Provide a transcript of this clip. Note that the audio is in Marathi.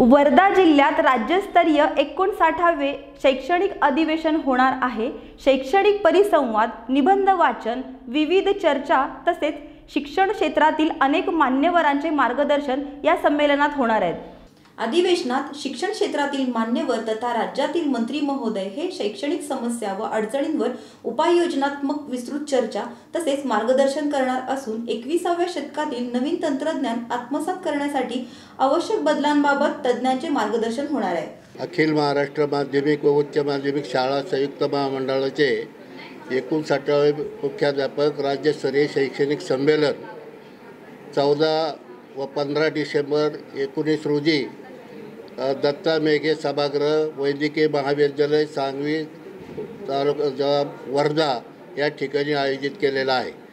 वर्धा जिल्ह्यात राज्यस्तरीय 59वे शैक्षणिक अधिवेशन होणार आहे। शैक्षणिक परिसंवाद, निबंध वाचन, विविध चर्चा तसेच शिक्षण क्षेत्रातील अनेक मान्यवरांचे मार्गदर्शन या संमेलनात होणार आहे। अधिवेशनात शिक्षण क्षेत्रातील मान्यवर तथा राज्यातील मंत्री महोदय हे शैक्षणिक समस्या व अडचणींवर उपाययोजनात्मक विस्तृत चर्चा तसेच मार्गदर्शन करणार असून 21व्या शतकातील नवीन तंत्रज्ञान आत्मसात करण्यासाठी आवश्यक बदलांबाबत तज्ञांचे मार्गदर्शन होणार आहे। अखिल महाराष्ट्र माध्यमिक व उच्च माध्यमिक शाळा संयुक्त महामंडळाचे 59वे मुख्याध्यापक राज्यस्तरीय शैक्षणिक संमेलन 14 व 15 डिसेंबर 19 रोजी दत्ता मेघे सभागृह वैद्यकीय महाविद्यालय सांगवी तालुका वर्धा या ठिकाणी आयोजित केलेला आहे।